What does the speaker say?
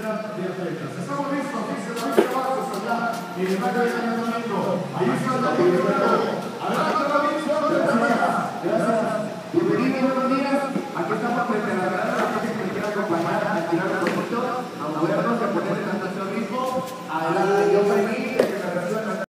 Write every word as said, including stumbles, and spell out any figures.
cantidad de atletas. Estamos listos, dice David Cavazos allá en el barrio de calentamiento. Ahí está David Guerrero. Adelante, David, gracias, gracias. Bienvenidos, buenos días. Aquí estamos frente a la gran gente que me quiera acompañar a tirar un poquito, a movernos, a poner el ritmo. Adelante, yo soy